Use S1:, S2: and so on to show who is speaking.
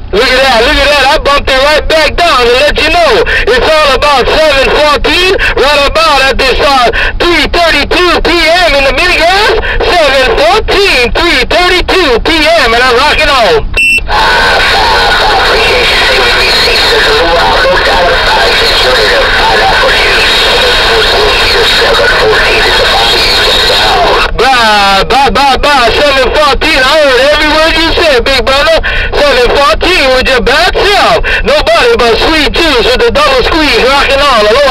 S1: Look at that, I bumped it right back down to let you know. It's all about 7:14, right about at this 3:32 p.m. in the mini-grass. 7:14, 3:32 p.m. and I'm rocking on. Bye, 7:14, I heard every word you said, big brother. 7:14 with your bad self. Nobody but Sweet Juice with the double squeeze rocking on.